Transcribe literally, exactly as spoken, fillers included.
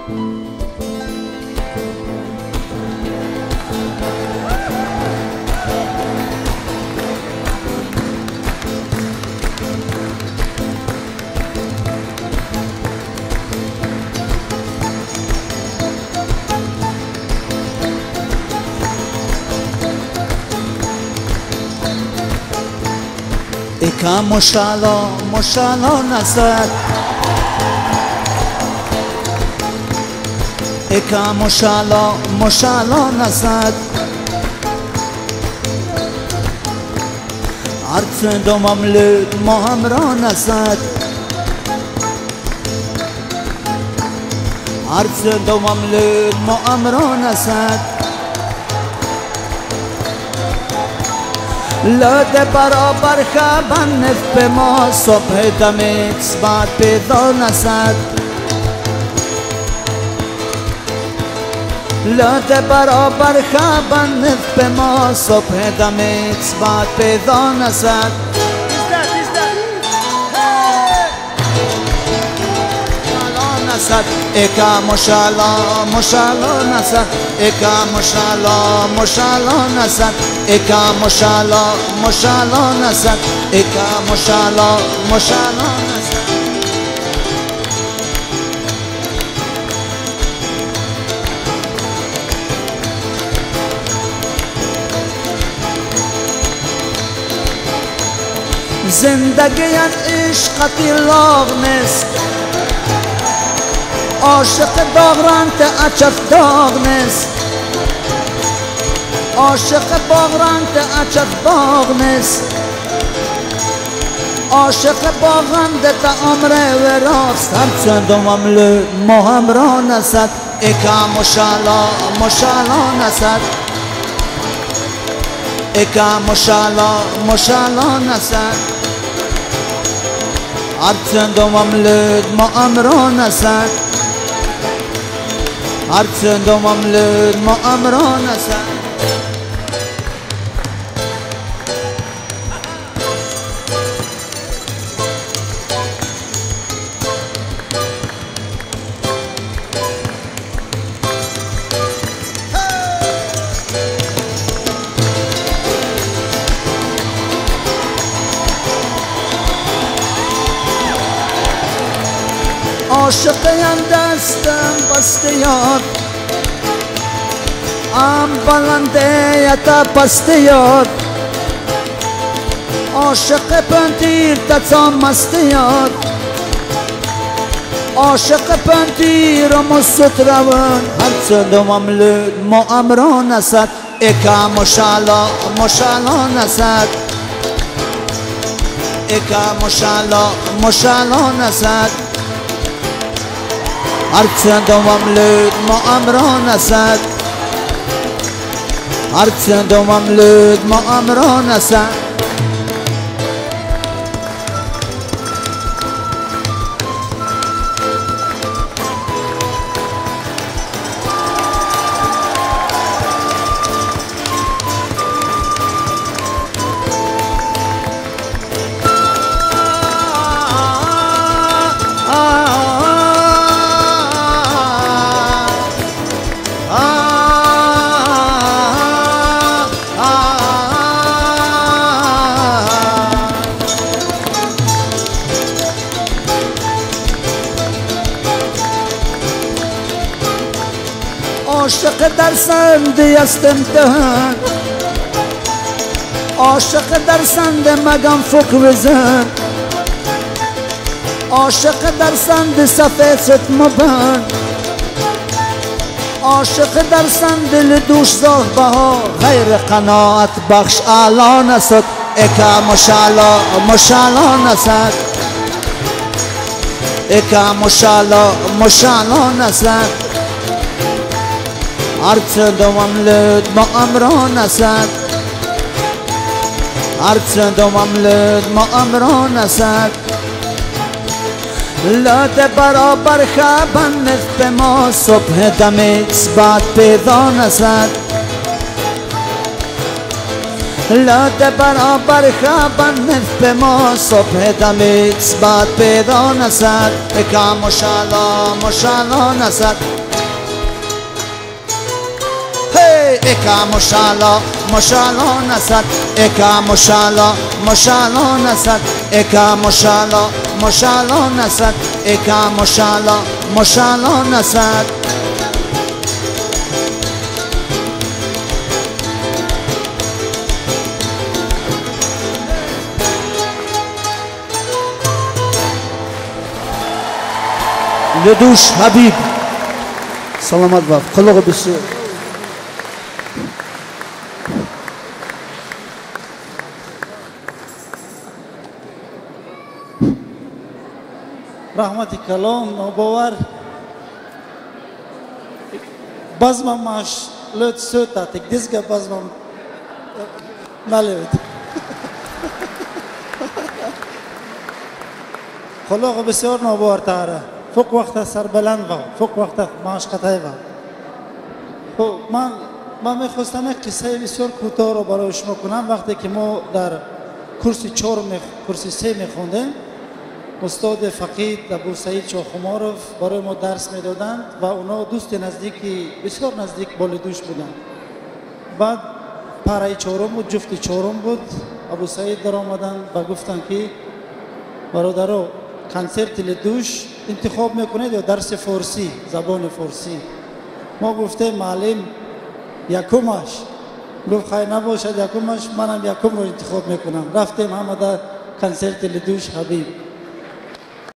Eka moshalo, moshalo nazad. Eka moshalo, moshalo nazad. Arts domam lud mohamro nazad. Arts domam lud mohamro nazad. لاد برابر خبن نف به ما صبح دم اثبات پیدا نزد لاد برابر خبن نف به ما صبح دم اثبات پیدا نزد Eka moshala, moshala nazad. Eka moshala, moshala nazad. Eka moshala, moshala nazad. Eka moshala, moshala nazad. زندگیت عشقتی لاغ نیست عاشق باغران اچف داغ نیست عاشق باغران اچف باغ نیست عاشق باغران تا عمر و راست هرچند مملو مهم را نزد اکا مشالا مشالا نزد اکا مشالا مشالا نزد هرچند مملو مهم را نزد هرچند مملود ما امران است عاشقیم دستم بسته یاد ام بلنده یتا پسته یاد عاشق پنتیر تتا مسته یاد عاشق پنتیر مست روان هرچند مملود ما امران است اکا مشالا مشالا نزد اکا مشالا مشالا نزد هرچند مملود ما امران است هرچند مملود ما امران است عاشق در سنده است امتحان عاشق در سنده مگم فکر بزن عاشق در سنده صفه ست مبن عاشق در سنده لدوش زاه بها غیر قناعت بخش اعلا نسد اکا مشالا مشالا نسد اکا مشالا مشالا نسد هرچند مملود ما امران است هرچند مملود ما امران است لاد برابر خبن نف ما صبح دم اثبات پیدا نزد لاده برابر خبر نفت به ما صبح دمیت بعد پیدا نسد اکا مشالا مشالا نسد اکا مشالا مشالا نسد اکا مشالا مشالا نسد اکا مشالا مشالا نسد اکا مشالا مشالا نسد لدوش حبیب سلامت باف قلق بسیار رحمتی کلام نوباور بازمم ماش لوت سوتا تک دیزگا بازمم نلیوید خلاق بسیار نوباور تاره فوق وقت سر بلند و فوق وقت ماش قطعی و من من میخواستم یک قصه بسیار کوتاه رو برای شما کنم. وقتی که ما در کورس چهار کورس سه میخوندیم استاد فقید ابو سعید شاخماروف برای ما درس میدادند و اونا دوست نزدیکی بسیار نزدیک بالدوش بودند. بعد پاره چهارم بود، جفت چهارم بود. ابو سعید در آمدن و گفتن که برادرو کنسرت لدوش انتخاب میکنید یا درس فارسی زبان فارسی؟ ما گفته معلم یکمش. گفت خیلی نباشد یکمش، منم یکم رو انتخاب میکنم. رفتیم همه در کنسرت لدوش حبیب.